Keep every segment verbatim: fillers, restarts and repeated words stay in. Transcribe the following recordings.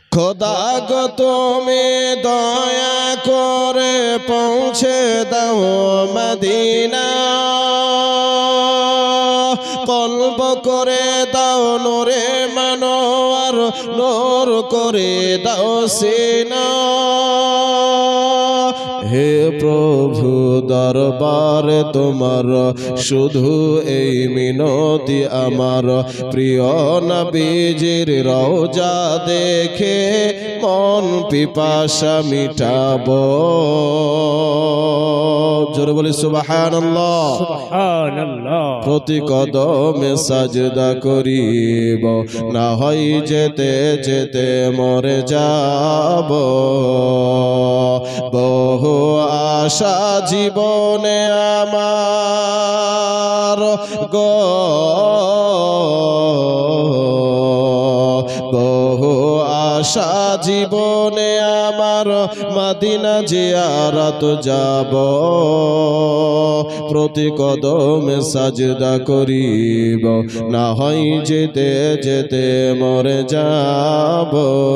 খোদা গো তুমি দয়া করে পৌঁছে দাও মদিনা, কলব করে দাও নূরে মনোয়ার, নূর করে দাও সিনা। হে প্রভু দরবারে তোমার শুধু এই মিনতি আমার, প্রিয় নবীজির রওজা দেখে মন পিপাসা মিটাবো। জোরে বলি সুবহানাল্লাহ সুবহানাল্লাহ। প্রতি কদমে সাজদা করিব, না হয় যেতে যেতে মরে যাব। বহু আশা জীবনে আমার গো, বহু আশা জীবনে আমার, মদিনা জিয়ারত যাব। প্রতি কদমে সাজদা করিব, না হয় যেতে যেতে মরে যাব।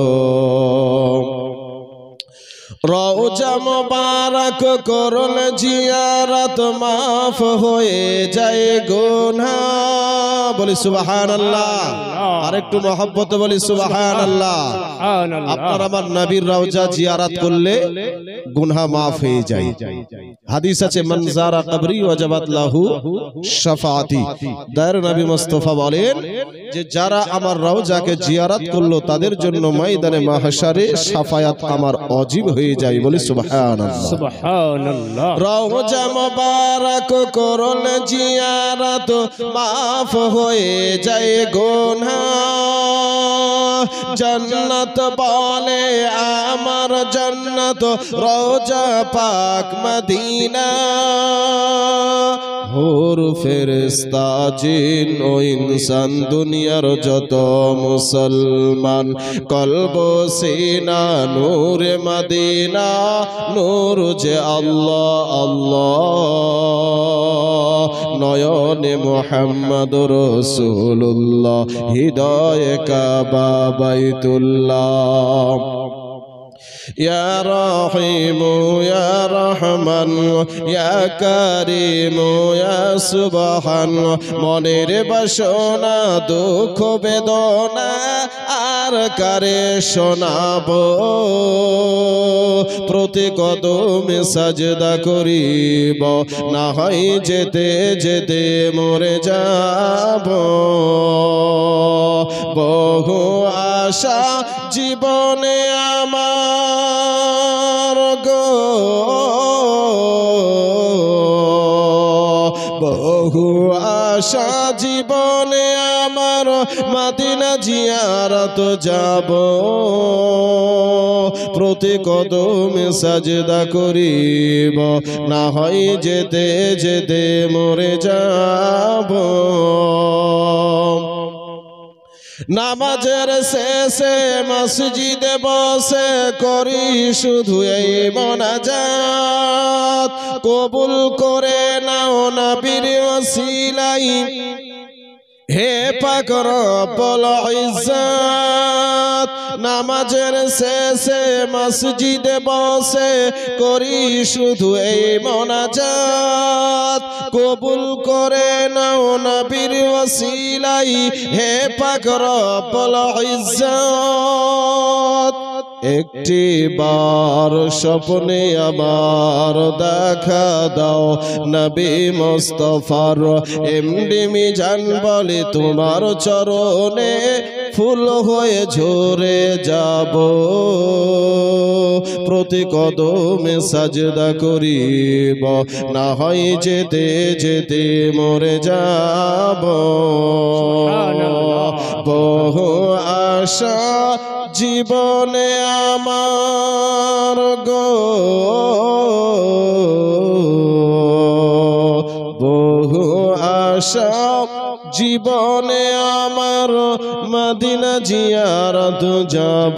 রওজা মোবারক করলে জিয়ারত মাফ হয়ে যায় গুনাহ। বলি সুবহানাল্লাহ। আরেকটু মহব্বত বলি সুবহানাল্লাহ। আপনার আমার নবীর রওজা জিয়ারত করলে গুনাহ মাফ হয়ে যায়। হাদিস আছে মান যারা কবরি ওয়াজাবাত লাহু শাফাআতি। দয়ার নবী মুস্তাফা বলেন যে যারা আমার রওজাকে জিয়ারত করলো তাদের জন্য ময়দানে মাহশারে শাফায়াত আমার ওয়াজিব হয়ে যায়। বলি সুবহানাল্লাহ সুবহানাল্লাহ। রওজা মোবারক করলে জিয়ারত মাফ হয়ে যায় গুনাহ। জান্নাত বলে আমার জান্নাত রওজা পাক মদিনা। হুর ফেরেশতা জিন ও ইনসান দুনিয়ার যত মুসলমান, কলব সিনা নূরে মদিনা, নূর যে আল্লাহ আল্লাহ। নয়নে মুহাম্মদুর রাসূলুল্লাহ, হৃদয়ে কাবা বাইতুল্লাহ। ইয়া রহিম ইয়া রহমান ইয়া কারীম ইয়া সুবহান। মনের বাসনা দুঃখ বেদনা আর কারে শোনাবো। প্রতি কদমে সাজদা করিব, না হয় যেতে যেতে মরে যাব। বহু আশা জীবনে আমার গো, বহু আশা জীবনে আমার, মদিনা জিয়ারত যাব। প্রতি কদমে সাজদা করিব, না হয় যেতে যেতে মরে যাব। নামাজের শেষে মসজিদে বসে করি শুধু এই মোনাজাত, কবুল করে নাও নবীর ওসিলাই হে পাক রব্বুল ইজ্জত। নামাজের শেষে মসজিদে বসে করি শুধু এই মোনাজাত, কবুল করে নাও নবীর ওসিলাই হে পাক রব্বুল ইজ্জত। একটি বার স্বপ্নে আমার দেখা দাও নবী মুস্তাফার, এমডি মিজান বলে তোমার চরণে ফুল হয়ে ঝরে যাব। প্রতি কদমে সাজদা করিব, না হয় যেতে যেতে মরে যাব। বহু আশা জীবনে আমার গো, বহু আশা জীবনে আমার, মদিনা জিয়ারত যাব।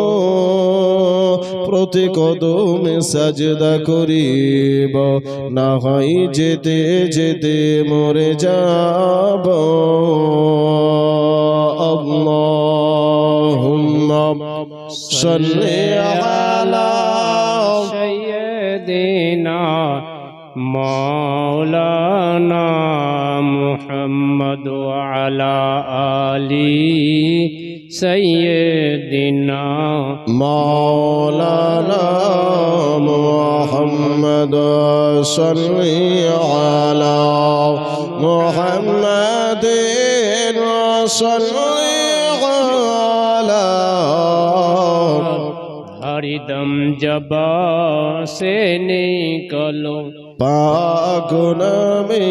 প্রতি কদমে সাজদা করিব, না হয় যেতে যেতে মরে যাব। আল্লাহুম্মা صل على سيدنا مولانا محمد وعلى آل سيدنا مولانا محمد صل على محمد صل على हरिदम जबा से निकलो पाक नबी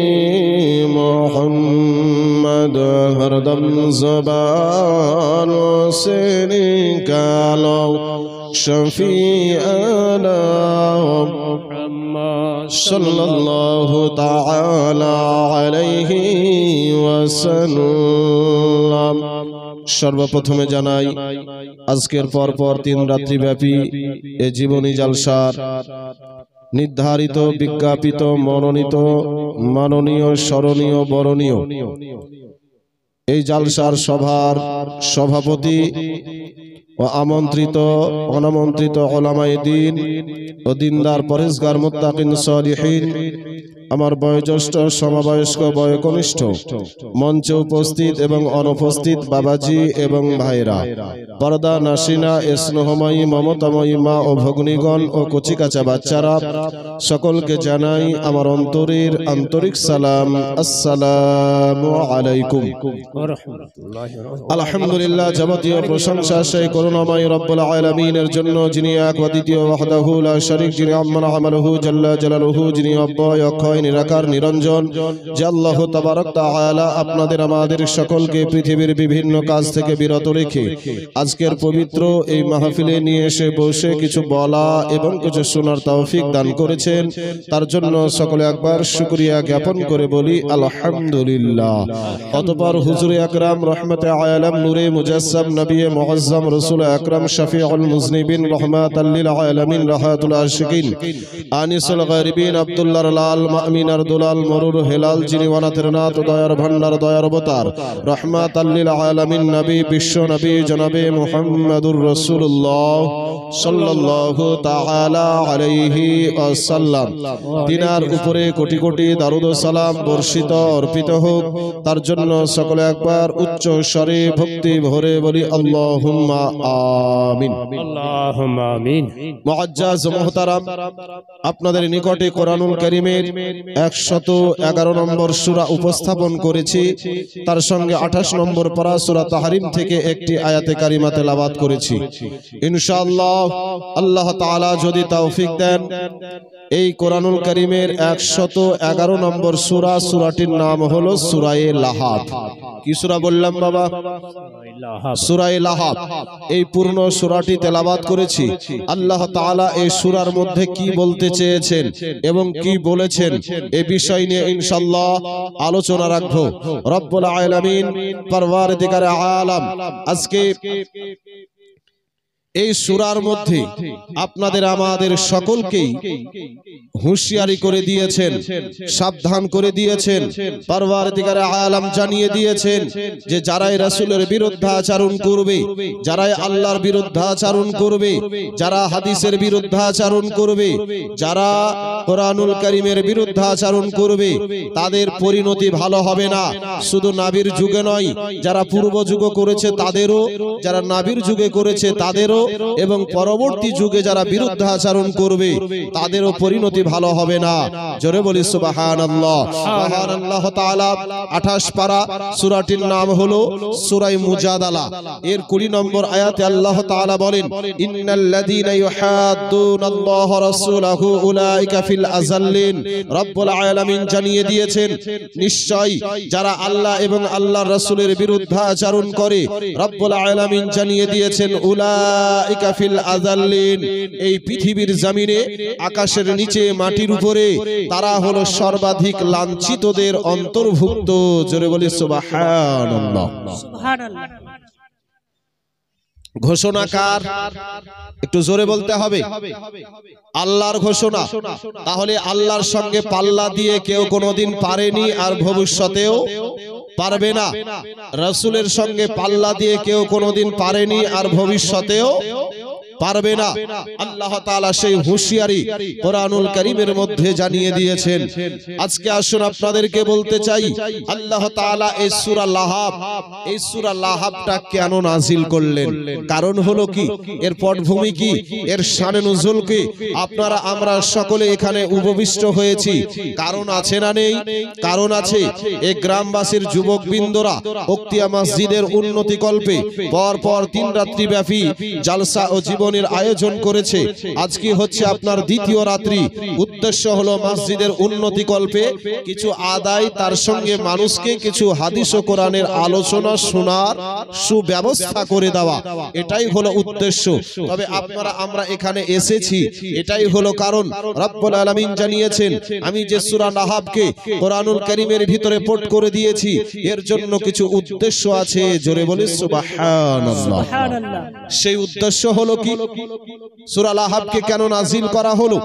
मोहम्मद हरदम ज़बान से निकालो शफीअना सल्लल्लाहु ताला अलैहि वसल्लम। सर्वप्रथमे জানাই আজকের পর পর তিন রাত্রি ব্যাপী এই জীবনী জালসার নির্ধারিত বিজ্ঞাপিত মনোনীত মাননীয় স্মরণীয় বরণীয় এই জালসার সভার সভাপতি ও আমন্ত্রিত অনামন্ত্রিত উলামায়ে দ্বীন ও দিনদার পরেজগার মুত্তাকিন সালিহিন, আমার বয়োজ্যেষ্ঠ সমবয়স্ক বয়োকনিষ্ঠ মঞ্চে উপস্থিত এবং অনুপস্থিত বাবাজি এবং ভাইরা, পর্দা নাসিনা স্নেহময়ী মমতাময়ী মা ও ভগ্নীগণ ও কচিকাচা বাচ্চারা, সকলকে জানাই আমার অন্তরের আন্তরিক সালাম। আসসালামু আলাইকুম। আলহামদুলিল্লাহ, যাবতীয় প্রশংসা সেই করুণাময় রব্বুল আলামিনের জন্য, যিনি এক অদ্বিতীয় ওয়াহদাহু লা শারীক, যিনি আম্মান আমালুহু জাল্লা জালালুহু, যিনি অব্যয় অক্ষয় নিরাকার নিরঞ্জন, যে আল্লাহ তাবারক তাআলা আপনাদের আমাদের সকলকে পৃথিবীর বিভিন্ন কাজ থেকে বিরত রেখে আজকের পবিত্র এই মাহফিলে নিয়ে এসে বসে কিছু বলা এবং কিছু শোনার তৌফিক দান করেছেন, তার জন্য সকলে একবার শুকরিয়া জ্ঞাপন করে বলি আলহামদুলিল্লাহ। অতঃপর হুজুরে আকরাম রহমতে আলাম নূরে মুজাসসাম নবী মুআজ্জম রাসূল আকরাম শফিউল মুজনিবিন রহমাতাল লিল আলামিন রাহাতুল আশিকিন আনিসুল গারিবিন আব্দুল্লাহ লাল মামিনার দুলাল মরুর হেলাল, যিনি ওয়ানাতের নাথ দয়ার ভান্ডার দয়ার অবতার রহমাতাল লিল আলামিন নবী বিশ্ব নবী জনাবে মুহাম্মদুর রাসূলুল্লাহ সাল্লাল্লাহু তাআলা আলাইহি ওয়াসাল্লাম, তিনার উপরে কোটি কোটি দরুদ ও সালাম বর্ষিত অর্পিত হোক, তার জন্য সকলে একবার উচ্চ স্বরে ভক্তি ভরে বলি আল্লাহুম্মা আমিন। আল্লাহুম্মা আমিন। মুআজ্জাজ ও মুহতারাম, আপনাদের নিকটে কোরআনুল কারীমের একশত এগারো নম্বর সূরা উপস্থাপন করেছি, তার সঙ্গে আঠাশ নম্বর পারা সূরা তাহরিম থেকে একটি আয়াতে কারিমা তেলাওয়াত করেছি। ইনশাআল্লাহ আল্লাহ তাআলা যদি তৌফিক দেন, এই কোরআনুল কারীমের একশত এগারো নম্বর সূরা, সূরাটির নাম হলো সূরায়ে লাহাব। কি সূরা বললাম বাবা? সূরায়ে লাহাব। এই পূর্ণ সূরাটি তেলাওয়াত করেছি। আল্লাহ তাআলা এই সূরার মধ্যে কি বলতে চেয়েছেন এবং কি বলেছেন এই বিষয় নিয়ে ইনশাআল্লাহ আলোচনা রাখবো। রব্বুল আলামিন পরওয়ারদিগারে আলাম আজকে এই সূরার মধ্যে আপনাদের আমাদের সকলকেই হুঁশিয়ারি করে দিয়েছেন, সাবধান করে দিয়েছেন, পরওয়ারদিগারে আলাম জানিয়ে দিয়েছেন যে যারাই রাসূলের বিরুদ্ধাচরণ করবে, যারাই আল্লাহর বিরুদ্ধাচরণ করবে, যারা হাদিসের বিরুদ্ধাচরণ করবে, যারা কোরআনুল কারীমের বিরুদ্ধাচরণ করবে, তাদের পরিণতি ভালো হবে না। শুধু নবীর যুগে নয়, যারা পূর্ব যুগে করেছে তাদেরও, যারা নবীর যুগে করেছে তাদেরও, এবং পরবর্তী যুগে যারা বিরুদ্ধাচরণ করবে তাদেরও পরিণতি ভালো হবে না। জোরে বলি সুবহানাল্লাহ। মহান আল্লাহ তাআলা আঠাশ পারা, সূরাটির নাম হলো সূরা মুজাদালা, এর কুড়ি নম্বর আয়াতে আল্লাহ তাআলা বলেন, ইন্নাল্লাযীনা ইউহাদ্দুনাল্লাহ রাসূলাহু উলাইকা ফিল আযাল্লিন। রব্বুল আলামিন জানিয়ে দিয়েছেন, নিশ্চয় যারা আল্লাহ এবং আল্লাহর রাসূলের বিরুদ্ধাচরণ করে, রব্বুল আলামিন জানিয়ে দিয়েছেন উলাইকা ফিল আযাল্লিন, এই পৃথিবীর জমিনে আকাশের নিচে মাটির উপরে তারা হলো সর্বাধিক লাঞ্ছিতদের অন্তর্ভুক্ত। জোরে বলি সুবহানাল্লাহ। সুবহানাল্লাহ। ঘোষণা কার? একটু জোরে বলতে হবে। আল্লাহর ঘোষণা। তাহলে আল্লাহর সঙ্গে পাল্লা দিয়ে কেউ কোনোদিন পারেনি আর ভবিষ্যতেও পারবে না। রাসূলের সঙ্গে পাল্লা দিয়ে কেউ কোনোদিন পারেনি, আর ভবিষ্যতেও পারবে না। আল্লাহ তাআলা সেই হুঁশিয়ারি কোরআনুল কারীমের মধ্যে জানিয়ে দিয়েছেন। আজকে আসুন আপনাদেরকে বলতে চাই, আল্লাহ তাআলা এই সূরা লাহাব, এই সূরা লাহাবটা কেন নাজিল করলেন? কারণ হলো কি? এর পটভূমি কি? এর শানে নুজুল কি? আপনারা আমরা সকলে এখানে উপবিষ্ট হয়েছি, কারণ আছে না নেই? কারণ আছে। এই গ্রামবাসীর যুবকবৃন্দরা উক্তিয়া মসজিদের উন্নতি কল্পে পর পর তিন রাত্রি ব্যাপী জালসা ও জীবনের আয়োজন করেছে। আজকে হচ্ছে আপনার দ্বিতীয় রাত্রি। উদ্দেশ্য হলো মসজিদের উন্নতি কল্পে কিছু আদায়, তার সঙ্গে মানুষকে কিছু হাদিস ও কোরআনের আলোচনা শোনার সুব্যবস্থা করে দেওয়া, এটাই হলো উদ্দেশ্য। তবে আপনারা আমরা এখানে এসেছি, এটাই হলো কারণ। রব্বুল আলামিন জানিয়েছেন, আমি যে সূরা লাহাবকে কোরআনুল কারীমের ভিতরে পোট করে দিয়েছি, এর জন্য কিছু উদ্দেশ্য আছে। জোরে বলি সুবহানাল্লাহ। সেই উদ্দেশ্য হলো কি? সূরা লাহাবকে কেন নাজিল করা হলো?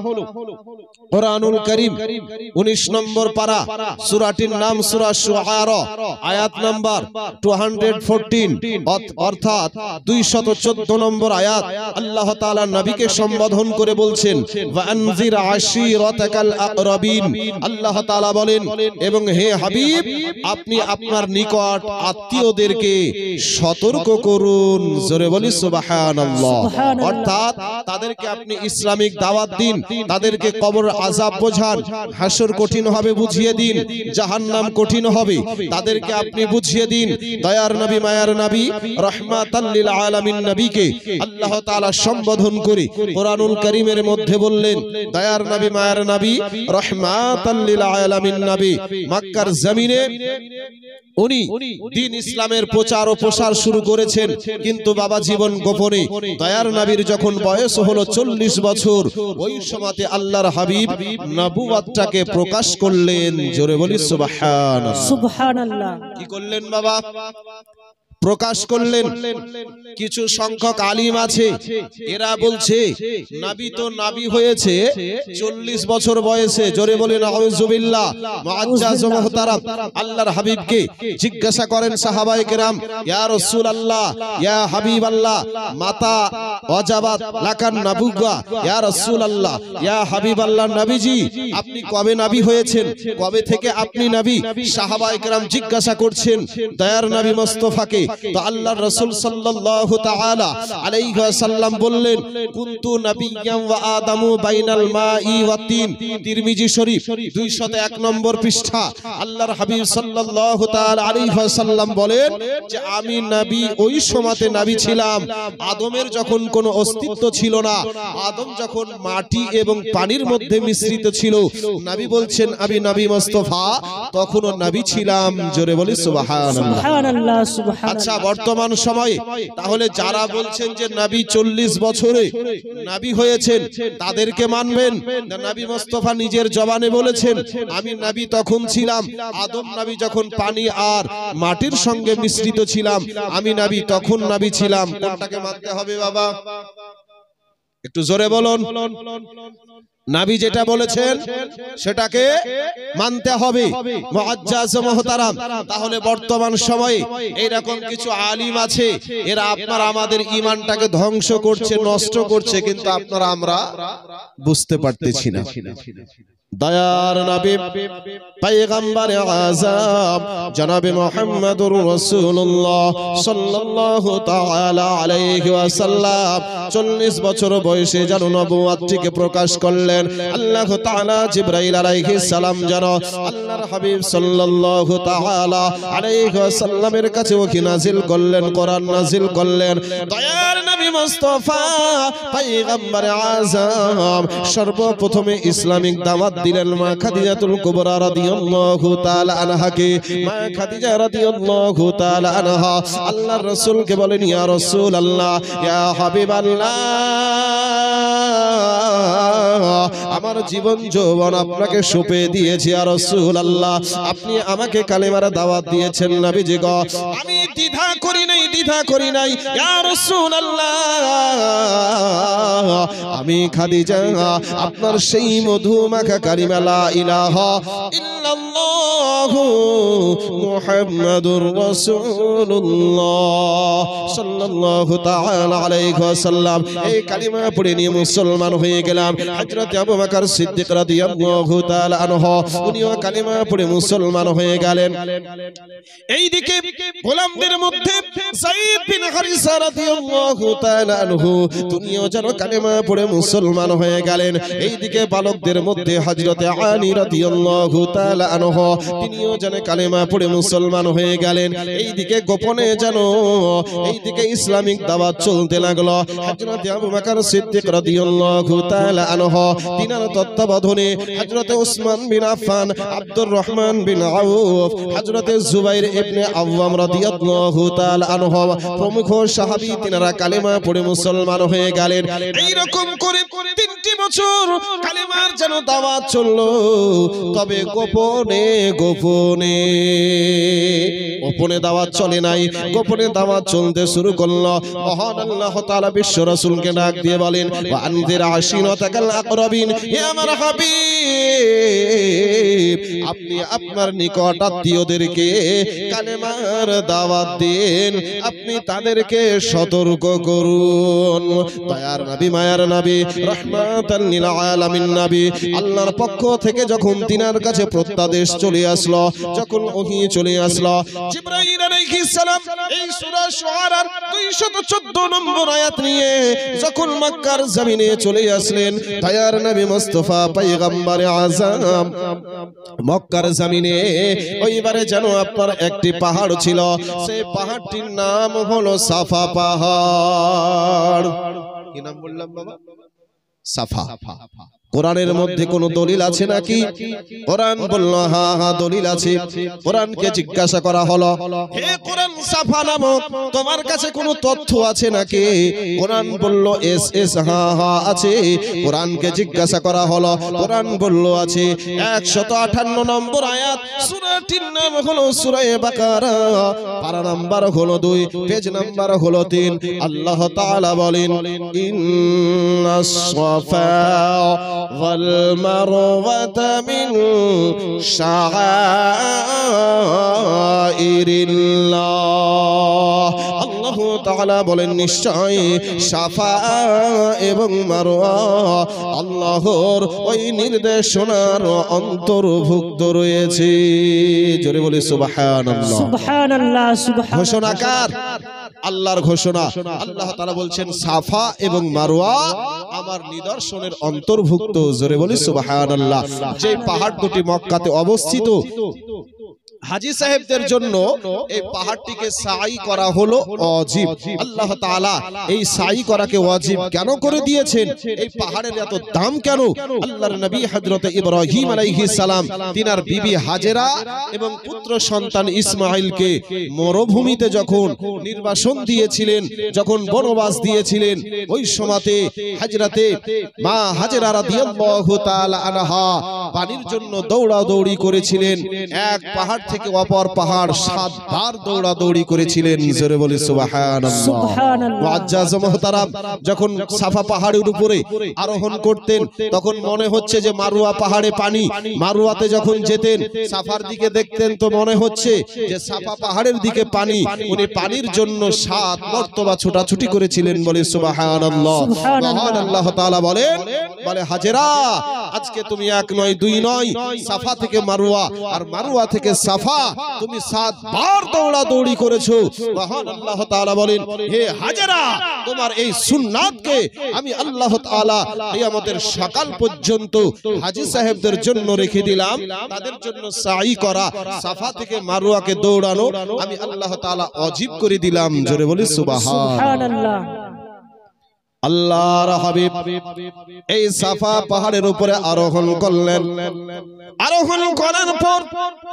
কোরআনুল কারীম উনিশ নম্বর পারা, সূরাটির নাম সূরা শুআরা, আয়াত নাম্বার দুইশো চৌদ্দ, অর্থাৎ দুইশত চৌদ্দ নম্বর আয়াত। আল্লাহ তাআলা নবীকে সম্বোধন করে বলছেন, ওয়া আনজির আশীরাতাকাল আকরাবিন। আল্লাহ তাআলা বলেন, এবং হে হাবিব, আপনি আপনার নিকট আত্মীয়দেরকে সতর্ক করুন। জোরে বলি সুবহানাল্লাহ। অর্থাৎ তাদেরকে আপনি ইসলামিক দাওয়াত দিন, তাদেরকে কবর আযাব বোঝান, হাসর কঠিন হবে বুঝিয়ে দিন, জাহান্নাম কঠিন হবে তাদেরকে আপনি বুঝিয়ে দিন। দয়ার নবী, মায়ার নবী, রাহমাতাল লিল আলামিন নবীকে আল্লাহ তাআলা সম্বোধন করে কোরআনুল কারীমের মধ্যে বললেন, দয়ার নবী, মায়ার নবী, রাহমাতাল লিল আলামিন নবী মক্কার জমিনে উনি দ্বীন ইসলামের প্রচার ও প্রসার শুরু করেছেন। কিন্তু বাবা জীবন গোপনে দয়ার নবীর যখন বয়স হলো চল্লিশ বছর, ওই সময়তে আল্লাহর হাবিব নবুয়তটাকে প্রকাশ করলেন। জোরে বলি সুবহানাল্লাহ। সুবহানাল্লাহ। কি করলেন বাবা? প্রকাশ করলেন। কিছু সংখ্যক আলিম আছে, এরা বলছে নবী তো নবী হয়েছে চল্লিশ বছর বয়সে। জোরে বলেন আউযুবিল্লাহ। মুআজ্জাজ ও মুহতারাম আল্লাহর হাবিবকে জিজ্ঞাসা করেন সাহাবায়ে কেরাম, ইয়া রাসূলুল্লাহ, ইয়া হাবিবাল্লাহ, মাতা ওয়াজাবাত লাকান নবুওয়া, ইয়া রাসূলুল্লাহ, ইয়া হাবিবাল্লাহ, নবীজি আপনি কবে নবী হয়েছেন? কবে থেকে আপনি নবী? সাহাবায়ে কেরাম জিজ্ঞাসা করছেন দয়ার নবী মুস্তাফাকে। তো আল্লাহর রাসূল সাল্লাল্লাহু তাআলা আলাইহি ওয়াসাল্লাম বললেন, কুনতু নাবিয়্যান ওয়া আদামু বাইনাল মাই ওয়া তিন। তিরমিজি শরীফ দুইশো এক নম্বর পৃষ্ঠা। আল্লাহর হাবিব সাল্লাল্লাহু তাআলা আলাইহি ওয়াসাল্লাম বলেন যে আমি নবী ওই সময়তে নবী ছিলাম আদমের যখন কোনো অস্তিত্ব ছিল না, আদম যখন মাটি এবং পানির মধ্যে মিশ্রিত ছিল। নবী বলছেন আমি নবী মুস্তাফা তখনও নবী ছিলাম। জোরে বলি সুবহানাল্লাহ। সুবহানাল্লাহ, সুবহানাল্লাহ। আচ্ছা, বর্তমান সময়ে তাহলে যারা বলছেন যে নবী চল্লিশ বছরে নবী হয়েছেন, তাদেরকে মানবেন না? নবী মুস্তাফা নিজের জবানে বলেছেন আমি নবী তখন ছিলাম আদম নবী যখন পানি আর মাটির সঙ্গে মিশ্রিত ছিলাম, আমি নবী তখন নবী ছিলাম। কোনটাকে মানতে হবে বাবা? একটু জোরে বলুন। নবী যেটা বলেছেন সেটাকে মানতে হবে। মুআজ্জাজ ও মুহতারাম, তাহলে বর্তমান সময়ে এইরকম কিছু আলিম আছে, এরা আপনারা আমাদের ঈমানটাকে ধ্বংস করছে, নষ্ট করছে, কিন্তু আপনারা আমরা বুঝতে পারতেছি না। দয়ার নবী পয়গম্বর আযম জনাবে মুহাম্মদুর রাসূলুল্লাহ সাল্লাল্লাহু তাআলা আলাইহি ওয়াসাল্লাম চল্লিশ বছর বয়সে যেন নবুয়তটিকে প্রকাশ করলেন। আল্লাহ তাআলা জিবরাইল আলাইহিস সালাম যেন আল্লাহর হাবিব সাল্লাল্লাহু তাআলা আলাইহি ওয়াসাল্লামের কাছে ওহী নাজিল করলেন, কোরআন নাজিল করলেন। দয়ার নবী মুস্তাফা পয়গম্বর আযম সর্বপ্রথমে ইসলামিক দাওয়াত দিলেন মা খাদিজাতুল কুবরা রাদিয়াল্লাহু তাআলা আনহাকে। মা খাদিজা রাদিয়াল্লাহু তাআলা আনহা আল্লাহর রাসূলকে বলেন, ইয়া রাসূলুল্লাহ, ইয়া হাবিবাল্লাহ, আমার জীবন যৌবন আপনাকে সঁপে দিয়েছি। ইয়া রাসূলুল্লাহ, আপনি আমাকে কালেমার দাওয়াত দিয়েছেন নবীজি গো, আমি দ্বিধা করি নাই, দ্বিধা করি নাই। ইয়া রাসূলুল্লাহ, আমি খাদিজা আপনার সেই মধু মাখা কালিমা লা ইলাহা ইল্লাল্লাহু মুহাম্মাদুর রাসূলুল্লাহ সাল্লাল্লাহু তাআলা আলাইহি ওয়াসাল্লাম এই কালিমা পড়ে নিয়ে মুসলমান হয়ে গেলাম। হযরত আবু বকর সিদ্দিক রাদিয়াল্লাহু তাআলা আনহু উনিও কালিমা পড়ে মুসলমান হয়ে গেলেন। এইদিকে গোলামদের মধ্যে যায়েদ বিন হারিসা রাদিয়াল্লাহু তাআলা আনহু তিনিও যেন কালিমা পড়ে মুসলমান হয়ে গেলেন। এইদিকে বালকদের মধ্যে হযরত আলী রাদিয়াল্লাহু তাআলা আনহু তিনিও যেন কালিমা পড়ে মুসলমান হয়ে গেলেন। এইদিকে গোপনে যেন এইদিকে ইসলামিক দাওয়াত চলতে লাগলো। হযরত আবু বকর সিদ্দিক রাদিয়াল্লাহু তাআলা আনহু তিনার তত্ত্বাবধানে হযরত উসমান বিন আফফান, আব্দুর রহমান বিন আউফ, হযরত জুবাইর ইবনে আওয়াম রাদিয়াল্লাহু তাআলা আনহু প্রমুখ সাহাবী তিনারা কালেমা পড়ে মুসলমান হয়ে গেলেন। এই রকম করে তিনটি বছর কালেমার যেন দাওয়াত চললো, তবে গোপনে গোপনে গোপনে দাওয়াত চলে নাই, গোপনে দাওয়াত চলতে শুরু করলো। মহান আল্লাহ তাআলা বিশ্ব রাসূলকে ডাক দিয়ে বলেন, ওয়া আনজির আশিরাতাকাল আকরাবিন, হে আমার হাবিব আপনি আপনার নিকট আত্মীয়দেরকে কালেমার দাওয়াত দিন, আপনি তাদেরকে সতর্ক করুন। দয়ার নবী, মায়ার নবী, রাহমাতাল লিল আলামিন নবী, আল্লাহর পক্ষ থেকে যখন তিনার কাছে প্রত্যাদেশ চলে আসলো, যখন ওহী চলে আসলো, জিবরাইল আলাইহিস সালাম এই সূরা শুআরার দুইশো চৌদ্দ নম্বর আয়াত নিয়ে যখন মক্কার জমিনে চলে আসলেন, দয়ার নবী মুস্তাফা পয়গম্বর আযম মক্কার জমিনে ওইবারে যেন আপনার একটি পাহাড় ছিল, সেই পাহাড়টির নাম হলো সাফা পাহাড়। কি নাম বললাম বাবা? সাফা। কোরআনের মধ্যে কোন দলিল আছে নাকি? কোরআন বলল হ্যাঁ হ্যাঁ দলিল আছে। কোরআনকে জিজ্ঞাসা করা হলো, হে কোরআন, সাফা নামক তোমার কাছে কোনো তথ্য আছে নাকি? কোরআন বলল এস এস হ্যাঁ হ্যাঁ আছে। কোরআনকে জিজ্ঞাসা করা হলো, কোরআন বলল আছে। একশত আটান্ন নম্বর আয়াত, সূরাটির নাম হলো সূরা বাকারা, পারা নাম্বার হলো দুই, পেজ নাম্বার হলো তিন। আল্লাহ তাআলা বলেন, ইন্নাস সাফা والمروة من شعائر الله। আল্লাহ তাআলা বলেন, নিশ্চয় সাফা এবং মারওয়া আল্লাহর ওই নির্দেশনার অন্তর্ভুক্ত রয়েছে। জোরে বলি সুবহানাল্লাহ। সুবহানাল্লাহ, সুবহানাল্লাহ। ঘোষণাকার আল্লাহর ঘোষণা। আল্লাহ তাআলা বলছেন সাফা এবং মারওয়া আমার নিদর্শনের অন্তর্ভুক্ত। জোরে বলি সুবহানাল্লাহ। যে পাহাড় দুটি মক্কাতে অবস্থিত, হাজী সাহেবদের জন্য এই পাহাড়টিকে সাই করা হলো ওয়াজিব। আল্লাহ তাআলা এই সাই করাকে ওয়াজিব কেন করে দিয়েছেন? এই পাহাড়ের এত দাম কেন? আল্লাহর নবী হযরত ইব্রাহিম আলাইহিস সালাম তিনার বিবি হাজেরা এবং পুত্র সন্তান ইসমাঈলকে মরুভূমিতে যখন নির্বাসন দিয়েছিলেন, যখন বনবাস দিয়েছিলেন, ওই সময়তে হযরতে মা হাজেরা রাদিয়াল্লাহু তাআলা আনহা পানির জন্য দৌড়াদৌড়ি করেছিলেন। এক পাহাড় থেকে অপর পাহাড় সাতবার দৌড়াদৌড়ি করেছিলেন। জোরে বলি সুবহানাল্লাহ। সুবহানাল্লাহ। মুআজ্জাজ মুহতারাম, যখন সাফা পাহাড়ের উপরে আরোহণ করতেন তখন মনে হচ্ছে যে মারওয়া পাহাড়ে পানি। মারওয়াতে যখন যেতেন সাফার দিকে দেখতেন তো মনে হচ্ছে যে সাফা পাহাড়ের দিকে পানি। উনি পানির জন্য সাত মর্তবা ছোটাছুটি করেছিলেন। বলি সুবহানাল্লাহ। মহান আল্লাহ তাআলা বলেন, বলে হাজেরা আজকে তুমি এক নয় দুই নয়, সাফা থেকে মারওয়া আর মারওয়া থেকে সাফা তুমি সাতবার দৌড়াদৌড়ি করেছো। মহান আল্লাহ তাআলা বলেন, হে হাজেরা তোমার এই সুন্নাতকে আমি আল্লাহ তাআলা কিয়ামতের সকাল পর্যন্ত হাজী সাহেবদের জন্য রেখে দিলাম। তাদের জন্য সাই করা, সাফা থেকে মারওয়াকে দৌড়ানো আমি আল্লাহ তাআলা ওয়াজিব করে দিলাম। জোরে বলি সুবহানাল্লাহ। আল্লাহর হাবিব এই সাফা পাহাড়ের উপরে আরোহণ করলেন। আরোহণ করার পর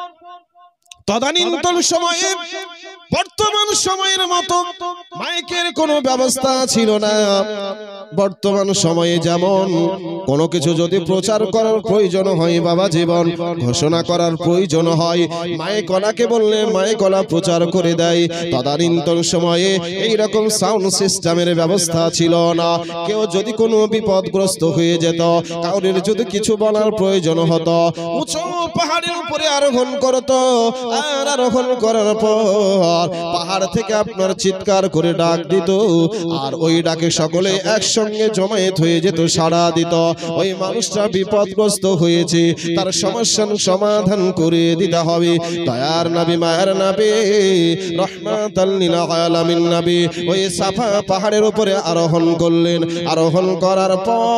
তদানীন্তন সময়ে বর্তমান সময়ের মতো মাইকের কোনো ব্যবস্থা ছিল না। বর্তমান সময়ে যেমন কোনো কিছু যদি প্রচার করার প্রয়োজন হয় বাবা জীবন, ঘোষণা করার প্রয়োজন হয়, মায়ে কলাকে বললে মায়ে কলা প্রচার করে দেয়। তদানীন্তন সময়ে এই রকম সাউন্ড সিস্টেমের ব্যবস্থা ছিল না। কেউ যদি কোনো বিপদগ্রস্ত হয়ে যেত, কাউরের যদি কিছু বলার প্রয়োজন হতো, উঁচু পাহাড়ের উপরে আরোহণ করতো, আর আরোহণ করার পর পাহাড় থেকে আপনার চিৎকার করে ডাক দিত, আর ওই ডাকে সকলে একসঙ্গে জমায়েত হয়ে যেত, সাড়া দিত। ওই মানুষটা বিপদগ্রস্ত হয়েছে, তার সমস্যার সমাধান করে দিতে হবে। দয়ার নবী মায়ের নবী রহমাতাল লিল আলামিন নবী ওই সাফা পাহাড়ের উপরে আরোহণ করলেন। আরোহণ করার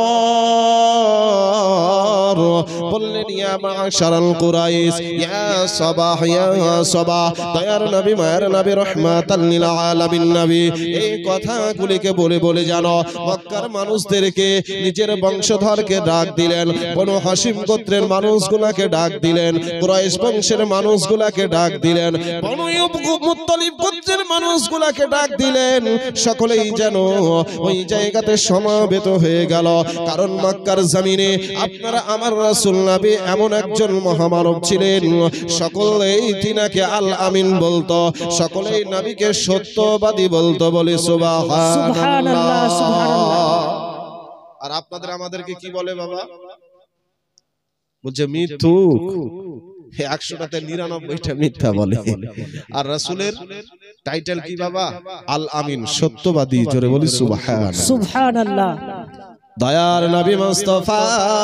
পর বললেন, ইয়া মাশারাল কুরাইশ, ইয়া সাবাহ, ইয়া সাবাহ। দয়ার নবী মায়ের নবী রহমাতাল লিল আলামিন নবী এই কথাগুলিকে বলে বলে জানো মক্কার মানুষদেরকে, নিজের বংশধরকে ডাক দিলেন, বনু হাশিম গোত্রের মানুষগুলাকে ডাক দিলেন, কুরাইশ বংশের মানুষগুলাকে ডাক দিলেন, বনু মুত্তালিব গোত্রের মানুষগুলাকে ডাক দিলেন। সকলেই যেন ওই জায়গাতে সমাবেত হয়ে গেল। কারণ মক্কার জমিনে আপনারা আমার রাসূল নবী এমন একজন মহামানব ছিলেন, সকলেই তিনাকে আল আমিন বলতো, সকলেই নবীকে সত্যবাদী বলতো। বলে সুবহানাল্লাহ, সুবহানাল্লাহ। আর আপনাদের আমাদেরকে কি বলে বাবা? বলছে মিথ্যুক। একশোটাতে নিরানব্বইটা মিথ্যা বলে। আর রাসূলের টাইটেল কি বাবা? আল আমিন, সত্যবাদী। জোরে বলি সুবহানাল্লাহ, সুবহানাল্লাহ। দয়ার নবী মুস্তাফা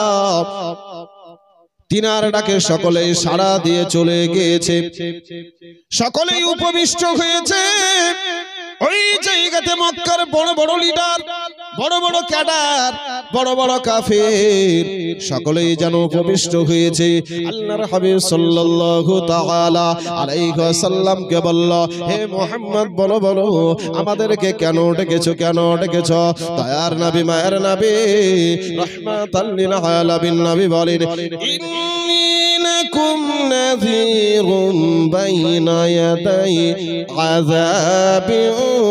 তিনার ডাকে সকলেই সাড়া দিয়ে চলে গিয়েছে, সকলেই উপবিষ্ট হয়েছে। ওই জায়গাতে মক্কার বড় বড় লিডার, বড় বড় ক্যাডার, বড় বড় কাফের সকলেই যেন উপবিষ্ট হয়েছে। আল্লাহর হাবিব সাল্লাল্লাহু তাআলা আলাইহি ওয়াসাল্লামকে বলল, হে মুহাম্মদ বলো বলো আমাদেরকে কেন ডেকেছো, কেন ডেকেছো? দয়ার নবী মায়ের নবী রাহমাতাল লিল আলামিন নবী বলেন, ইন্নী লাকুম নাযীরুম বাইনা ইয়াদাই আযাবিন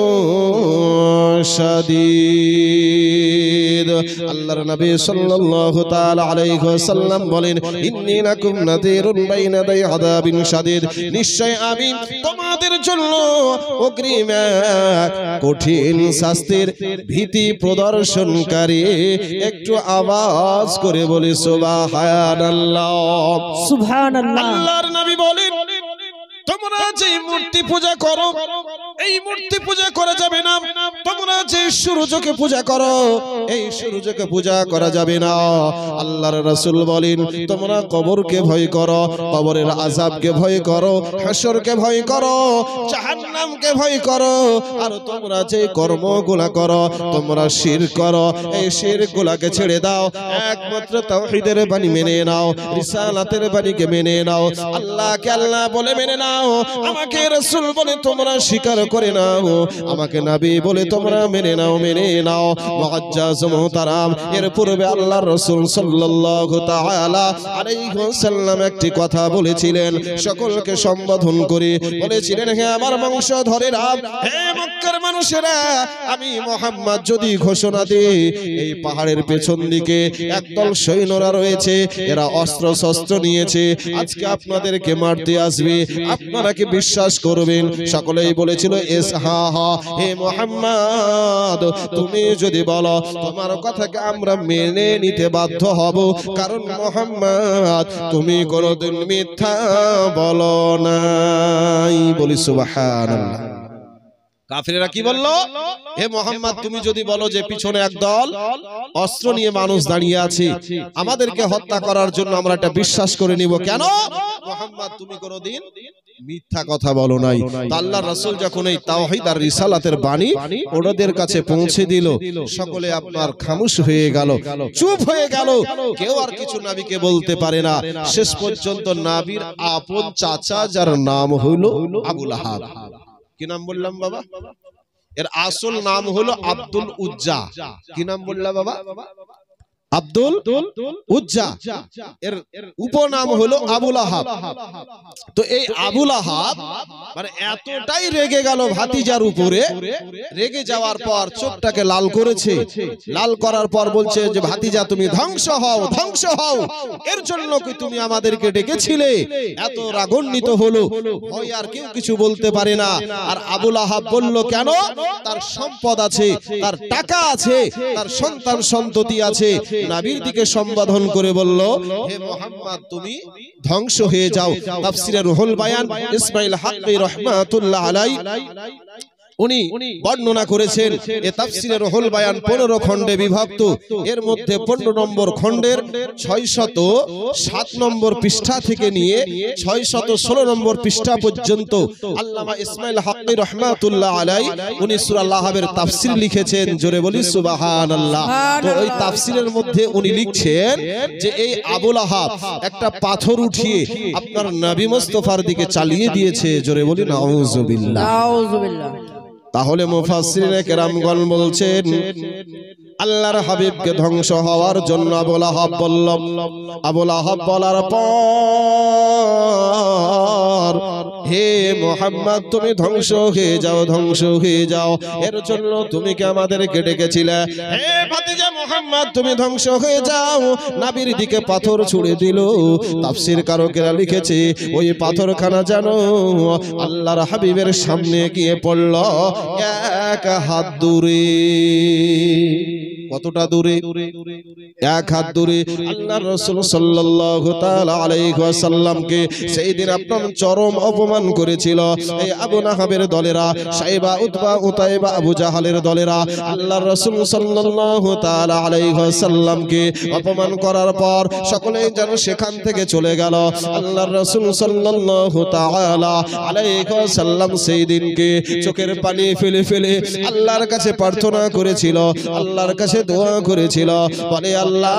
শাদীদ। আল্লাহর নবী সাল্লাল্লাহু তাআলা আলাইহি ওয়াসাল্লাম বলেন, ইন্নী লাকুম নাযীরুন বাইনা ইয়াদাই আযাবিন শাদীদ, নিশ্চয় আমি তোমাদের জন্য অগ্রিম কঠিন শাস্তির ভীতি প্রদর্শনকারী। একটু আওয়াজ করে বলি সুবহানাল্লাহ, সুবহানাল্লাহ। আল্লাহর নবী বলেন, তোমরা যে মূর্তি পূজা করো, এই মূর্তি পূজা করা যাবে না। তোমরা যে সূর্যকে পূজা করো, এই সূর্যকে পূজা করা যাবে না। আল্লাহর রাসূল বলেন, তোমরা কবরকে ভয় করো, কবরের আযাবকে ভয় করো, হাসরকে ভয় করো, জাহান্নামকে ভয় করো। আর তোমরা যে কর্মগুলা করো, তোমরা শিরক করো, এই শিরকগুলাকে ছেড়ে দাও, একমাত্র তাওহীদের বাণী মেনে নাও, রিসালাতের বাণীকে মেনে নাও, আল্লাহকে আল্লাহ বলে মেনে নাও, আমাকে রাসূল বলে তোমরা স্বীকার করে নাও, আমাকে নবী বলে তোমরা মেনে নাও, মেনে নাও। মুআজ্জাজ মুহতারাম, এর পূর্বে আল্লাহর রাসূল সাল্লাল্লাহু তাআলা আলাইহি ওয়াসাল্লাম একটি কথা বলেছিলেন, সকলকে সম্বোধন করে বলেছিলেন, হে আমার বংশধরেরা, হে মক্কার মানুষেরা, আমি মুহাম্মদ যদি ঘোষণা দিই, এই পাহাড়ের পেছন দিকে একদল সৈন্যরা রয়েছে, এরা অস্ত্র শস্ত্র নিয়েছে, আজকে আপনাদেরকে মারতে আসবে, আপনারা কি বিশ্বাস করবেন? সকলেই বলেছিল এস হা হা, হে মুহাম্মদ তুমি যদি বলো তোমার কথাকে আমরা মেনে নিতে বাধ্য হব, কারণ মুহাম্মদ তুমি কোনোদিন মিথ্যা বলো নাই। বলি সুবহানাল্লাহ। কাফিরেরা কি বলল? হে মুহাম্মদ তুমি যদি বলো যে পিছনে একদল অস্ত্র নিয়ে মানুষ দাঁড়িয়ে আছে, আমাদেরকে হত্যা করার জন্য আমরা এটা বিশ্বাস করে নিব। কেন? মুহাম্মদ তুমি কোনোদিন মিথ্যা কথা বলো নাই। আল্লাহর রাসূল যখন এই তাওহীদ আর রিসালাতের বাণী ওদের কাছে পৌঁছে দিল, সকলে আপনার খামোশ হয়ে গেল, চুপ হয়ে গেল, কেউ আর কিছু নবীকে বলতে পারে না। শেষ পর্যন্ত নবীর আপন চাচা, যার নাম হলো আবু লাহাব। কি নাম বললাম বাবা? এর আসল নাম হলো আব্দুল উজ্জা। কি নাম বললাম বাবা? আব্দুল উজ্জা, এর উপনাম হলো আবুল আহাব। তো এই আবুল আহাব মানে এতটাই রেগে গেল ভাতিজার উপরে, রেগে যাওয়ার পর চোখটাকে লাল করেছে। লাল করার পর বলছে যে ভাতিজা তুমি ধ্বংস হও, ধ্বংস হও, এর জন্য কি তুমি আমাদেরকে ডেকেছিলে? এত রাগান্বিত হলো, ভয় আর কেউ কিছু বলতে পারে না। আর আবুল আহাব বলল কেন? তার সম্পদ আছে, তার টাকা আছে, তার সন্তান সন্ততি আছে। নবীর দিকে সম্বোধন করে বলল, হে মুহাম্মদ তুমি ধ্বংস হয়ে যাও। তাফসিরে রুহুল বায়ান ইসমাইল হাক্কি রাহমাতুল্লাহ আলাইহি উনি বর্ণনা করেছেন। এ তাফসিরে রুহুল বায়ান পনেরো খণ্ডে বিভক্ত। এর মধ্যে পনেরো নম্বর খণ্ডের ছয়শত সাত নম্বর পৃষ্ঠা থেকে নিয়ে ছয়শত ষোলো নম্বর পৃষ্ঠা পর্যন্ত আল্লামা ইসমাইল হাক্কি রাহমাতুল্লাহ আলাইহি উনি সূরা লাহাবের তাফসির লিখেছেন। জোরে বলি সুবহানাল্লাহ। তো ওই তাফসিরের মধ্যে উনি লিখছেন যে এই আবুল আহাব একটা পাথর উঠিয়ে আপনার নবী মুস্তাফার দিকে চালিয়ে দিয়েছে। জোরে বলি নাউযুবিল্লাহ, নাউযুবিল্লাহ। তাহলে মুফাসসিরিনে কেরামগণ বলছেন আল্লাহর হাবিবকে ধ্বংস হওয়ার জন্য আবুল আহাব বলল। আবুল আহাব বলার পর হে মুহাম্মদ তুমি ধ্বংস হয়ে যাও, ধ্বংস হয়ে যাও, এর জন্য তুমি কি আমাদেরকে ডেকেছিলে? হে ভাতিজা মুহাম্মদ তুমি ধ্বংস হয়ে যাও। নবীর দিকে পাথর ছুড়ে দিল। তাফসীর কারকেরা লিখেছে ওই পাথরখানা জানো আল্লাহর হাবিবের সামনে গিয়ে পড়ল এক হাত দূরে। কতটা দূরে? এক হাত দূরে। আল্লাহর রাসূল সাল্লাল্লাহু তাআলা আলাইহি ওয়াসাল্লামকে সেই দিন আপনার চরম অপমান করেছিল এই আবু লাহাবের দলেরা, সাইবা, উতবা, উতাইবা, আবু জাহালের দলেরা। আল্লাহর রাসূল সাল্লাল্লাহু তাআলা আলাইহি ওয়াসাল্লামকে অপমান করার পর সকলেই যেন সেখান থেকে চলে গেল। আল্লাহর রাসূল সাল্লাল্লাহু তাআলা আলাইহি ওয়াসাল্লাম সেই দিনকে চোখের পানি ফেলে ফেলে আল্লাহর কাছে প্রার্থনা করেছিল, আল্লাহর কাছে দোয়া করেছিল। বলে আল্লাহ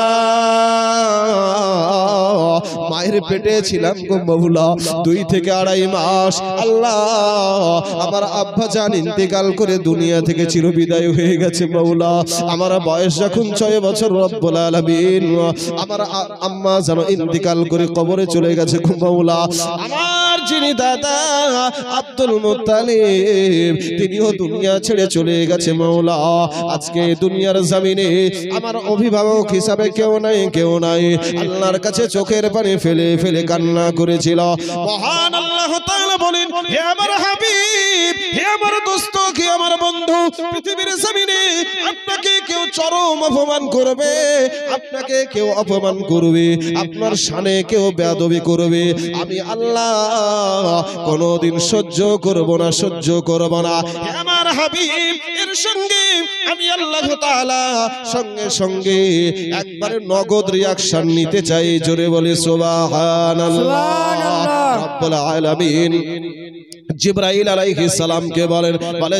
মায়ের পেটে ছিলাম গো মাওলা দুই থেকে আড়াই মাস। আল্লাহ আমার আব্বা জান ইন্তেকাল করে দুনিয়া থেকে চিরবিদায় হয়ে গেছে মাওলা। আমার বয়স যখন ছয় বছর রব্বুল আলামিন আমার আম্মা যেন ইন্তেকাল করে কবরে চলে গেছে গো মাওলা। আমার যিনি দাদা আব্দুল মুত্তালিব তিনিও দুনিয়া ছেড়ে চলে গেছে মাওলা। আজকে দুনিয়ার জমিনে আমার অভিভাবক হিসাবে কেউ নাই, কেউ নাই। আল্লাহর কাছে চোখের পানি ফেলে ফেলে কান্না করেছিল। মহান আল্লাহ তাআলা বলেন হে আমার হাবিব, হে আমার দোস্ত, হে আমার বন্ধু, পৃথিবীর জমিনে আপনাকে কেউ চরম অপমান করবে, আপনাকে কেউ অপমান করবে, আপনার শানে কেউ বেয়াদবি করবে, আমি আল্লাহ কোনোদিন সহ্য করব না, সহ্য করব না। হে আমার হাবিব এর সঙ্গে আমি আল্লাহ তাআলা সঙ্গে সঙ্গে একবারে নগদ রিয়াকশন নিতে চাই। জোরে বলে সুবহানাল্লাহ। রব্বুল আলামিন জিবরাইল আলাইহিস সালামকে বলেন, বলে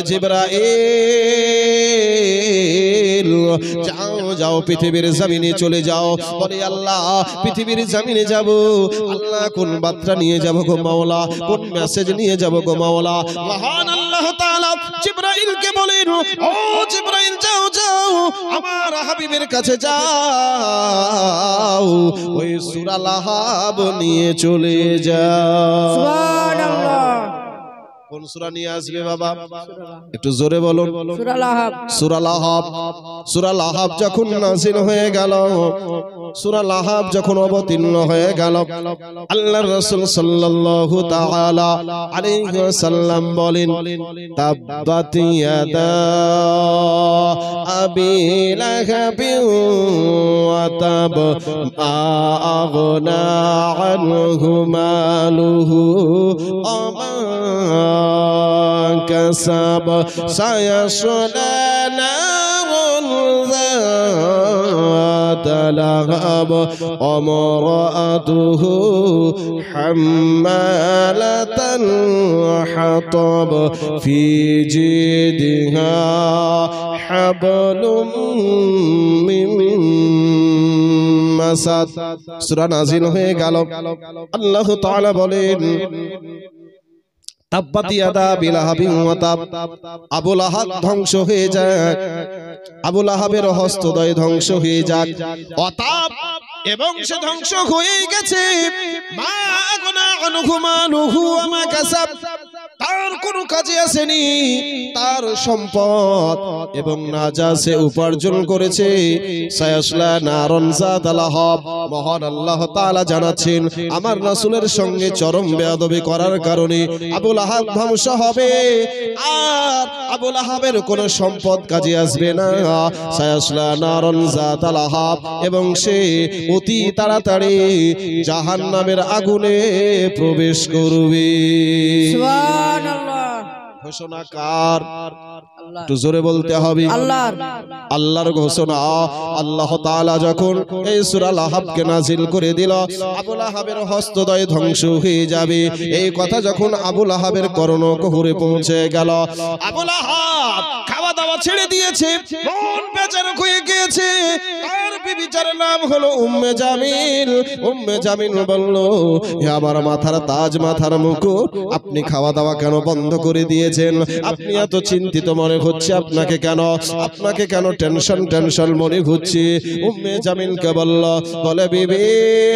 জিবরাইল যাও যাও পৃথিবীর জমিনে চলে যাও। বলে আল্লাহ পৃথিবীর জমিনে যাব, আল্লাহ কোন বার্তা নিয়ে যাব গো মাওলা, কোন মেসেজ নিয়ে যাব গো মাওলা? মহান আল্লাহ তাআলা জিবরাইলকে বলেন ও জিবরাইল যাও যাও আমার হাবিবের কাছে যাও, ওই সূরা লাহাব নিয়ে চলে যাও। সুবহানাল্লাহ। কোন সূরা নিয়ে আসবে বাবা? একটু জোরে বলুন। সূরা লাহাব। সূরা লাহাব। সূরা লাহাব যখন নাযিল হয়ে গেল, সূরা লাহাব যখন অবতীর্ণ হয়ে গেল, আল্লাহর রাসূল সাল্লাল্লাহু তাআলা আলাইহি ওয়াসাল্লাম বলেন তাব্বাত ইয়াদা আবি লাহাবি ওয়া তাব আগনা আনহু মালুহু আমা كسب سيصلى نارا ذات لهب وامرأته حمالة الحطب في جيدها حبل من مسد। সূরা নাযিল হয়ে গেল। আল্লাহ তাআলা বলেন তাব্বাত ইয়াদা বিলাহাবিন ওয়া তাব, আবু লাহাব ধ্বংস হয়ে যাক, আবু লাহাবের হস্তদ্বয় ধ্বংস হয়ে যাক। অতাব, এবং সে ধ্বংস হয়ে গেছে। মা আগনা আনহু মালুহু ওয়া মা কাসাব, তার কোনো কাজে আসেনি তার সম্পদ এবং না যা সে উপার্জন করেছে। সায়াসলা নারন যাতা লাহাব, মহান আল্লাহ তাআলা জানাচ্ছেন আমার রাসূলের সঙ্গে চরম বেয়াদবি করার কারণে আবু লাহাব ধ্বংস হবে, আর আবু লাহাবের কোনো সম্পদ কাজে আসবে না। সায়াসলা নারন যাতা লাহাব, এবং সে অতি তাড়াতাড়ি জাহান্নামের আগুনে প্রবেশ করবে। সুবহানাল্লাহ। ঘোষণা কার? আল্লাহ। একটু জোরে বলতে হবে। আল্লাহর। আল্লাহর ঘোষণা। আল্লাহ তাআলা যখন এই সূরা লাহাবকে নাজিল করে দিল, আবু লাহাবের হস্তদ্বয় ধ্বংস হয়ে যাবে, এই কথা যখন আবু লাহাবের কর্ণকুহরে পৌঁছে গেল, আবু লাহাব খাওয়া দাওয়া ছেড়ে দিয়েছে, মন বেচারা হয়ে গিয়েছে। তার বিবিচার নাম হলো উম্মে জামিল। উম্মে জামিল বলল, হে আমার মাথার তাজ, মাথার মুকুট, আপনি খাওয়া দাওয়া কেন বন্ধ করে দিয়েছেন? আপনি এত চিন্তিত মনে হচ্ছে আপনাকে কেন? আপনাকে কেন টেনশন টেনশন মনে হচ্ছে? উম্মে জামিলকে বলল, বলে বিবি,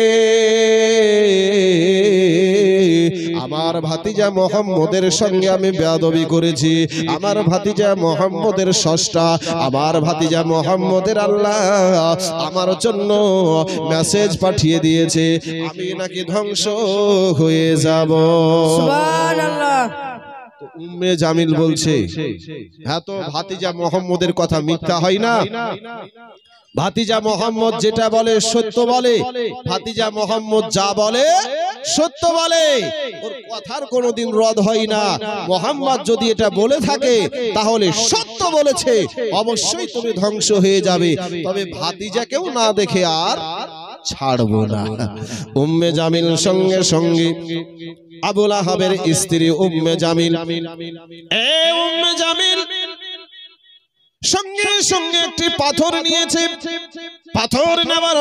আমার ভাতিজা মুহাম্মদের সঙ্গে আমি বেয়াদবি করেছি। আমার ভাতিজা মুহাম্মদের ষষ্ঠা, আমার ভাতিজা মুহাম্মদের আল্লাহ আমার জন্য মেসেজ পাঠিয়ে দিয়েছে, আমি নাকি ধ্বংস হয়ে যাব। সুবহানাল্লাহ। উম্মে জামিল বলছে, হ্যাঁ তো ভাতিজা মুহাম্মদের কথা মিথ্যা হয় না? ভাতিজা মোহাম্মদ যেটা বলে সত্য বলে, ভাতিজা মোহাম্মদ যা বলে সত্য বলে, ওর কথার কোনোদিন রদ হয় না। মোহাম্মদ যদি এটা বলে থাকে তাহলে সত্য বলেছে, অবশ্যই তুমি ধ্বংস হয়ে যাবে, তবে ভাতিজাকেও না দেখে আর ছাড়বো না। উম্মে জামিল সঙ্গে সঙ্গে আবু লাহাবের স্ত্রী উম্মে জামিল, এ উম্মে জামিল সঙ্গে সঙ্গে একটি পাথর নিয়েছে। পাথর নেওয়ার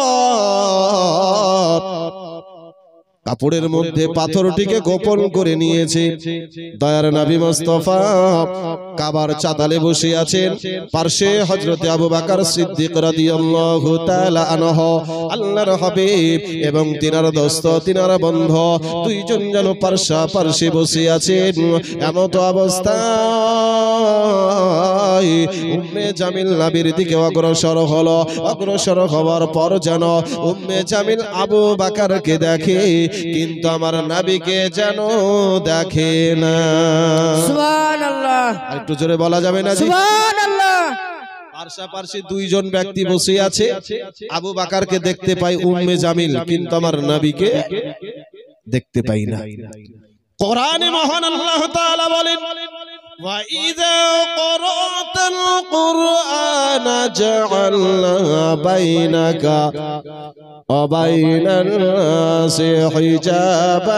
পর কাপড়ের মধ্যে পাথরটিকে গোপন করে নিয়েছে। দয়ার নবী মুস্তাফা কাবার চাতালে বসে আছেন, পাশে হযরতে আবু বকর সিদ্দিক রাদিয়াল্লাহু তাআলা আনহু, আল্লাহর হাবিব এবং তিনার দোস্ত, তিনার বন্ধু, দুইজন যেন পাশা পাশে বসে আছেন। এমত অবস্থায় উম্মে জামিল নবীর দিকে অগ্রসর হলো। অগ্রসর হওয়ার পর যেন উম্মে জামিল আবু বকরকে দেখে, কিন্তু আমার নবীকে যেন দেখে না। সুবহানাল্লাহ। একটু জোরে বলা যাবে না? সুবহানাল্লাহ। পাশাপাশি দুইজন ব্যক্তি বসে আছে, আবু বকরকে দেখতে পাই উম্মে জামিল, কিন্তু আমার নবীকে দেখতে পাই না। কোরআনে মহান আল্লাহ তাআলা বলেন, وَإِذَا قَرَأْتَ الْقُرْآنَ جَعَلْنَا بَيْنَكَ وَبَيْنَ النَّاسِ حِجَابًا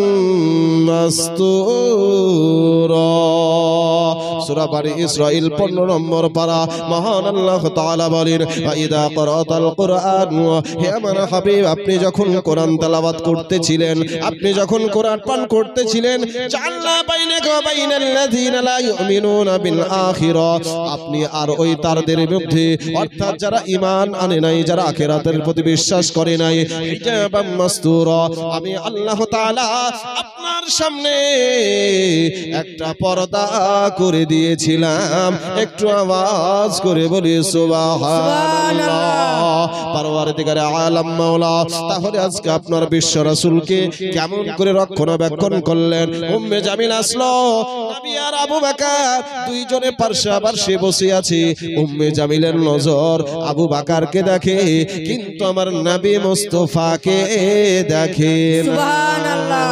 مَسْتُورًا। সূরা বনি ইসরাঈল পনেরো নম্বর পারা, মহান আল্লাহ তাআলা বলেন, وَإِذَا قَرَأْتَ الْقُرْآنَ, হে আমার হাবিব, আপনি যখন কোরআন তেলাওয়াত করতেছিলেন, আপনি যখন কোরআন পাঠ করতেছিলেন, জাআলনা বাইনাকা ওয়া বাইনাল লাযিনা লা ইউমিনুনা বিল আখিরা, আপনি আর ওই তারদের মধ্যে, অর্থাৎ যারা ঈমান আনে নাই, যারা আখিরাতের প্রতি বিশ্বাস করে নাই, হিজাবাম মাসতুরা, আমি আল্লাহ তাআলা আপনার সামনে একটা পর্দা করে দিয়েছিলাম। একটু আওয়াজ করে বলি সুবহানাল্লাহ। পরওয়ারদিগারে আলম মাওলা তাহলে আজকে আপনার বিশ্ব রাসূলকে কেমন করে রক্ষণাবেক্ষণ করলেন। উম্মে জামিল আসলো, নবী আর আবু বকর দুইজনে পাশাপাশি বসে আছে। উম্মে জামিলের নজর আবু বকরকে দেখে, কিন্তু আমার নবী মুস্তাফাকে দেখে না। সুবহানাল্লাহ।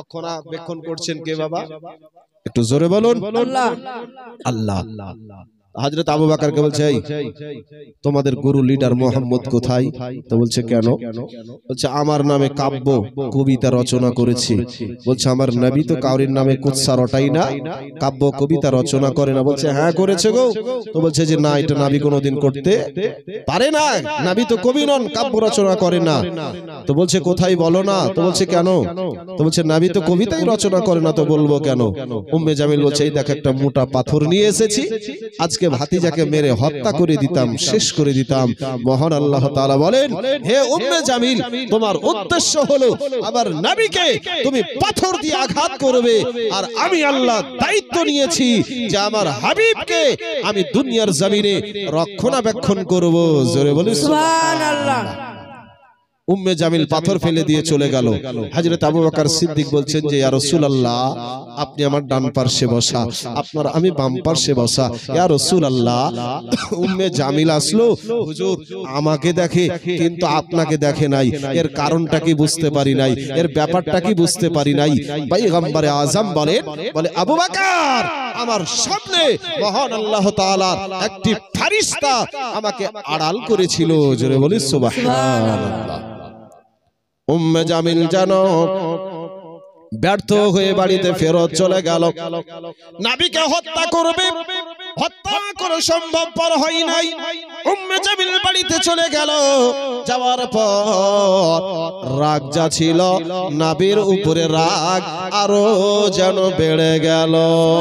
রক্ষণাবেক্ষণ করছেন কে বাবা? একটু জোরে বলুন। আল্লাহ। আল্লাহ। হযরত আবু বকরকে বলছে, এই তোমাদের গুরু লিডার মোহাম্মদ কোথায়? তো বলছে কেন? বলছে আমার নামে কাব্য কবিতা রচনা করেছি। বলছে আমার নবী তো কাউরির নামে কুৎসা রটাই না, কাব্য কবিতা রচনা করে না। বলছে হ্যাঁ করেছে গো। তো বলছে যে না, এটা নবী কোনোদিন করতে পারে না, নবী তো কবি নন, কাব্য রচনা করে না। তো বলছে কোথায় বলো না। তো বলছে কেন? তো বলছে নবী তো কবিতাই রচনা করে না, তো বলবো কেন? উম্মে জামিল বলছে এই দেখ একটা মোটা পাথর নিয়ে এসেছি, আজকে ভাতিজাকে মেরে হত্যা করে দিতাম, শেষ করে দিতাম। মহান আল্লাহ তাআলা বলেন, হে উম্মে জামিল, তোমার উদ্দেশ্য হলো আমার নবীকে তুমি পাথর দিয়ে আঘাত করবে, আর আমি আল্লাহ দায়িত্ব নিয়েছি যে আমার হাবিবকে আমি দুনিয়ার জমিনে রক্ষণাবেক্ষণ করব। জোরে বলি সুবহানাল্লাহ। উম্মে জামিল পাথর ফেলে দিয়ে চলে গেল। হযরত আবু বকর সিদ্দিক বলছেন যে ইয়া রাসূলুল্লাহ, আপনি আমার ডান পাশে বসা, আপনার আমি বাম পাশে বসা। ইয়া রাসূলুল্লাহ, উম্মে জামিল আসলো, হুজুর আমাকে দেখে কিন্তু আপনাকে দেখে নাই, এর কারণটা কি বুঝতে পারি নাই, এর ব্যাপারটা কি বুঝতে পারি নাই। পয়গম্বরে আযম বলেন, বলে আবু বকর, আমার সামনে মহান আল্লাহ তাআলার একটি ফেরেশতা আমাকে আড়াল করেছিল। জোরে বলি সুবহানাল্লাহ। উম্মে জামিল জানো ব্যর্থ হয়ে বাড়িতে ফেরত চলে গেল। নবীকে হত্যা করবে, হত্যা করা সম্ভবপর হয় নাই। উম্মে জামিল বাড়িতে চলে গেল। যাওয়ার পর রাগ যা ছিল নবীর উপরে রাগ আরো যেন বেড়ে গেল।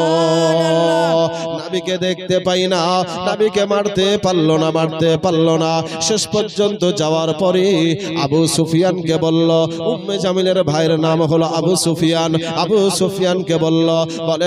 নবীকে দেখতে পাই না, নবীকে মারতে পারলো না, মারতে পারলো না। শেষ পর্যন্ত যাওয়ার পরে আবু সুফিয়ানকে বলল, উম্মে জামিলের ভাইয়ের নাম হলো আবু সুফিয়ান। আবু সুফিয়ানকে বলল, বলে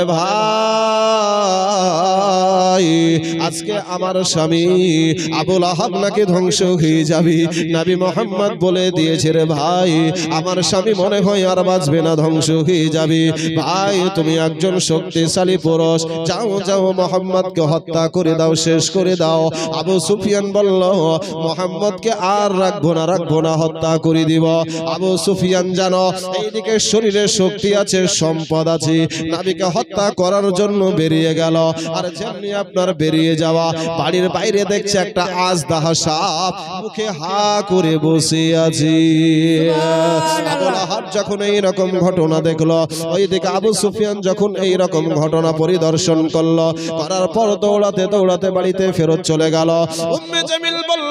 ভাই আজকে আমার স্বামী আবু লাহাব নাকি ধ্বংস হয়ে যাবে। নবী মুহাম্মদ বলে দিয়েছে রে ভাই, আমার স্বামী মনে হয় আর বাঁচবে না, ধ্বংস হয়ে যাবে। ভাই তুমি একজন শক্তিশালী পুরুষ, যাও যাও মুহাম্মদকে হত্যা করে দাও, শেষ করে দাও। আবু সুফিয়ান বলল, মুহাম্মদকে আর রাখবো না, রাখবো না, হত্যা করে দিব। আবু সুফিয়ান জানো এইদিকে শরীরে শক্তি আছে, সম্পদ আছে, নবীকে হত্যা করার জন্য বেরিয়ে গেল। আর যেমনি আপনার বেরিয়ে যাওয়া, বাড়ির বাইরে দেখছে একটা আজদাহা সাপ মুখে হা করে বসে আছে। আবু লাহাব যখন এই রকম ঘটনা দেখলো, ওইদিকে আবু সুফিয়ান যখন এই রকম ঘটনা পরিদর্শন করলো, করার পর দৌড়াতে দৌড়াতে বাড়িতে ফেরত চলে গেল। উম্মে জামিল বলল,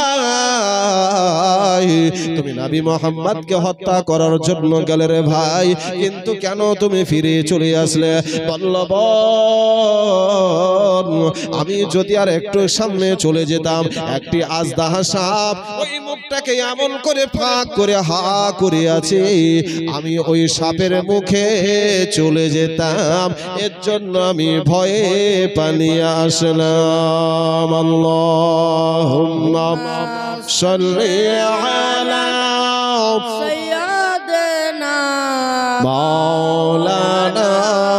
ভাই তুমি নবী মুহাম্মদকে হত্যা করার জন্য গেলে রে ভাই, কিন্তু কেন তুমি ফিরে চলে আসলে? বলল, আমি যদি আর একটু সামনে চলে যেতাম, একটি আজদাহা সাপ ওই মুখটাকে এমন করে ফাঁক করে হা করে আছে, আমি ওই সাপের মুখে চলে যেতাম, এর জন্য আমি ভয়ে পালিয়ে আসলাম। আল্লাহুম্মা সাল্লি আলা সাইয়্যিদিনা মাওলানা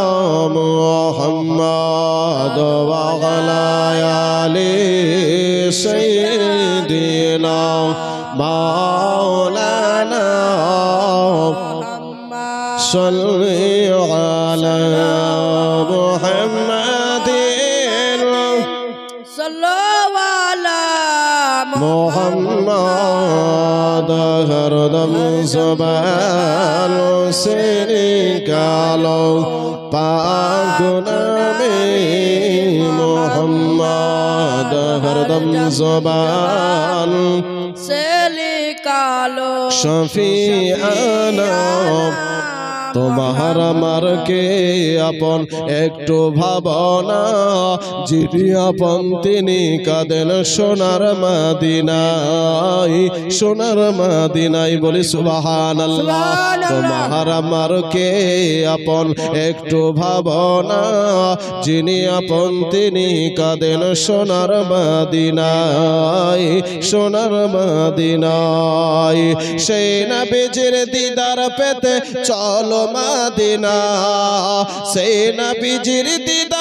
মুহাম্মদ ওয়া আলা আলি সাইয়্যিদিনা মাওলানা সাল্লি আলা মুহাম্মাদিন সাল্লাল্লাহু আলা মুহাম্মদ হরদম জবান সে নিকালো পাক নামে মুহাম্মদ হরদম জবান সে লিখালো শফিআনা। তোমার আমার কে আপন একটু ভাবনা, যিনি আপন তিনি কাঁদেন সোনার মদিনায়, সোনার মদিনায়। বলি সুবহানাল্লাহ। তোমার আমার কে আপন একটু ভাবনা, যিনি আপন তিনি কাঁদেন সোনার মদিনায়, সোনার মদিনায়। সেই নবীজির দিদার পেতে চলো মদিনা, সেই নবীজির দিদার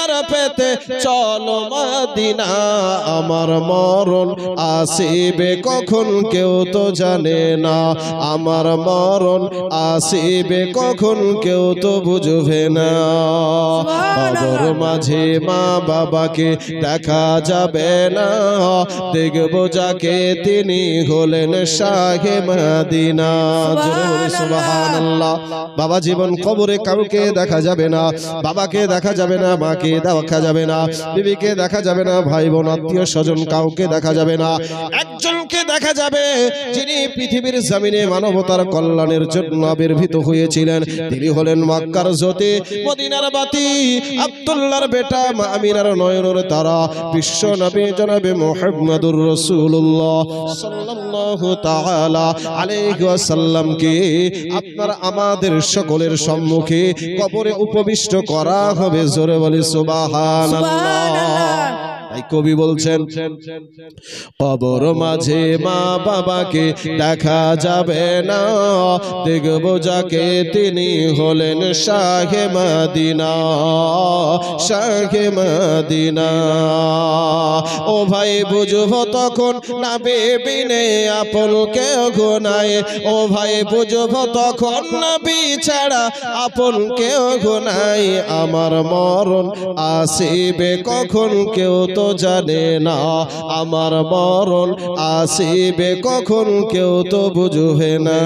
দিদার পেতে চলো মদিনা আমার মরণ আসিবে কখন কেউ তো জানে না আমার মরণ আসিবে কখন কেউ তো বুঝবে না কবর মাঝে মা বাবাকে দেখা যাবে না দেখব যাকে তিনি হলেন শাহে মদিনা জোরে বলি সুবহানাল্লাহ বাবা জীবন কবরে কাউকে দেখা যাবে না বাবাকে দেখা যাবে না মাকে দেখা যাবে না বিবিকে দেখা যাবে না ভাই বোন আত্মীয় স্বজন কাউকে দেখা যাবে না একজনকে দেখা যাবে যিনি পৃথিবীর জমিনে মানবতার কল্যাণের জন্য আবির্ভূত হয়েছিলেন তিনি হলেন মক্কার জ্যোতি মদিনার বাতি আব্দুল্লাহর বেটা মা আমিনার নয়নের তারা বিশ্ব নবী জনাবে মুহাম্মদুর রাসূলুল্লাহ সাল্লাল্লাহু তাআলা আলাইহি ওয়াসাল্লামকে আপনার আমাদের সকলের সম্মুখে কবরে উপবিষ্ট করা হবে জোরে বলি সুবহানাল্লাহ তাই কবি বলছেন কবর মাঝে মা বাবাকে দেখা যাবে না দেখব যাকে তিনি হলেন শাহে মদিনা শাহে মদিনা ও ভাই বুঝবো তখন না বিনে আপন কেউ গোনায় ও ভাই বুঝবো তখন না বিছাড়া আপন কেউ গোনায় আমার মরণ আসিবে কখন কেউ তো জানে না আমার মরণ আসিবে কখন কেউ তো বুঝবে না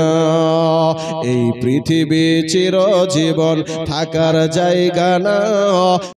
এই পৃথিবী চিরজীবন থাকার জায়গা না